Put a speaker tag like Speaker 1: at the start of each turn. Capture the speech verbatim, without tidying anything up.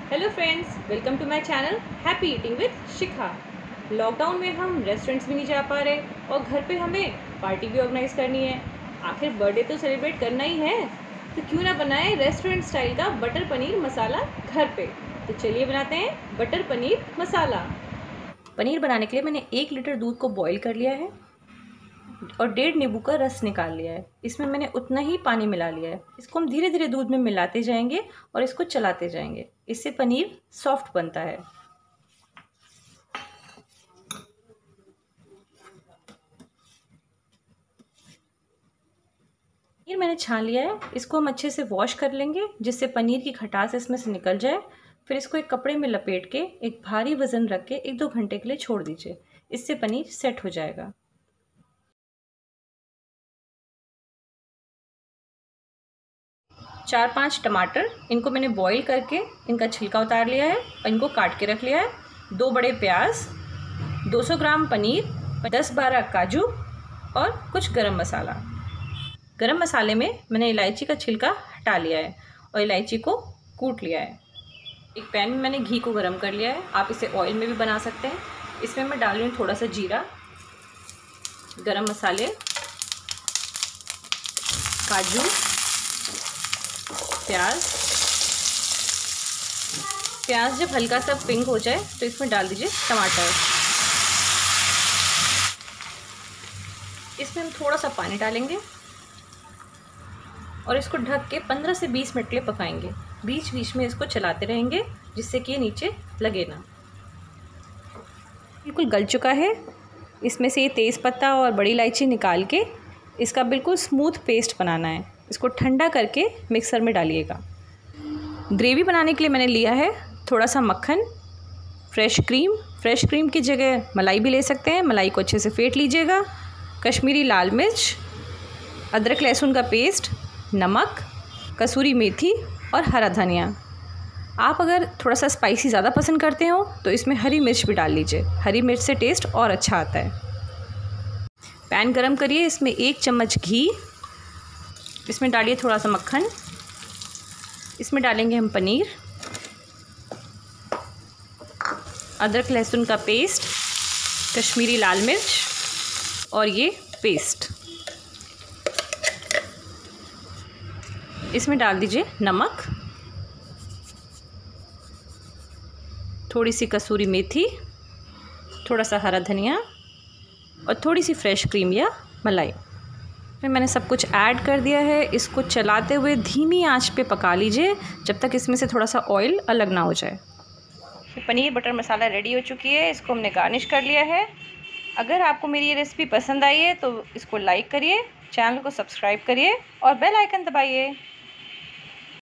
Speaker 1: Hello friends, welcome to my channel happy eating with Shikha. Lockdown में हम restaurants भी नहीं जा पा रहे और घर पे हमें पार्टी भी ऑर्गेनाइज करनी है। आखिर बर्थडे तो सेलिब्रेट करना ही है, तो क्यों ना बनाए रेस्टोरेंट स्टाइल का बटर पनीर मसाला घर पे। तो चलिए बनाते हैं बटर पनीर मसाला। पनीर बनाने के लिए मैंने एक लीटर दूध को बॉईल कर लिया है और डेढ़ नींबू का रस निकाल लिया है। इसमें मैंने उतना ही पानी मिला लिया है। इसको हम धीरे धीरे दूध में मिलाते जाएंगे और इसको चलाते जाएंगे। इससे पनीर सॉफ्ट बनता है। पनीर मैंने छान लिया है, इसको हम अच्छे से वॉश कर लेंगे जिससे पनीर की खटास इसमें से निकल जाए। फिर इसको एक कपड़े में लपेट के एक भारी वज़न रख के एक दो घंटे के लिए छोड़ दीजिए। इससे पनीर सेट हो जाएगा। चार पांच टमाटर, इनको मैंने बॉईल करके इनका छिलका उतार लिया है और इनको काट के रख लिया है। दो बड़े प्याज, दो सौ ग्राम पनीर, दस बारह काजू और कुछ गरम मसाला। गरम मसाले में मैंने इलायची का छिलका हटा लिया है और इलायची को कूट लिया है। एक पैन में मैंने घी को गरम कर लिया है, आप इसे ऑयल में भी बना सकते हैं। इसमें मैं डाल रही हूँ थोड़ा सा जीरा, गरम मसाले, काजू, प्याज। प्याज जब हल्का सा पिंक हो जाए तो इसमें डाल दीजिए टमाटर। इसमें हम थोड़ा सा पानी डालेंगे और इसको ढक के पंद्रह से बीस मिनट के लिए पकाएंगे। बीच बीच में इसको चलाते रहेंगे जिससे कि ये नीचे लगे ना। बिल्कुल गल चुका है। इसमें से ये तेज़ पत्ता और बड़ी इलायची निकाल के इसका बिल्कुल स्मूथ पेस्ट बनाना है। इसको ठंडा करके मिक्सर में डालिएगा। ग्रेवी बनाने के लिए मैंने लिया है थोड़ा सा मक्खन, फ्रेश क्रीम। फ्रेश क्रीम की जगह मलाई भी ले सकते हैं। मलाई को अच्छे से फेंट लीजिएगा। कश्मीरी लाल मिर्च, अदरक लहसुन का पेस्ट, नमक, कसूरी मेथी और हरा धनिया। आप अगर थोड़ा सा स्पाइसी ज़्यादा पसंद करते हो तो इसमें हरी मिर्च भी डाल लीजिए। हरी मिर्च से टेस्ट और अच्छा आता है। पैन गरम करिए, इसमें एक चम्मच घी, इसमें डालिए थोड़ा सा मक्खन, इसमें डालेंगे हम पनीर, अदरक लहसुन का पेस्ट, कश्मीरी लाल मिर्च और ये पेस्ट। इसमें डाल दीजिए नमक, थोड़ी सी कसूरी मेथी, थोड़ा सा हरा धनिया और थोड़ी सी फ्रेश क्रीम या मलाई। फिर मैंने सब कुछ ऐड कर दिया है। इसको चलाते हुए धीमी आंच पे पका लीजिए जब तक इसमें से थोड़ा सा ऑयल अलग ना हो जाए। पनीर बटर मसाला रेडी हो चुकी है। इसको हमने गार्निश कर लिया है। अगर आपको मेरी ये रेसिपी पसंद आई है तो इसको लाइक करिए, चैनल को सब्सक्राइब करिए और बेल आइकन दबाइए।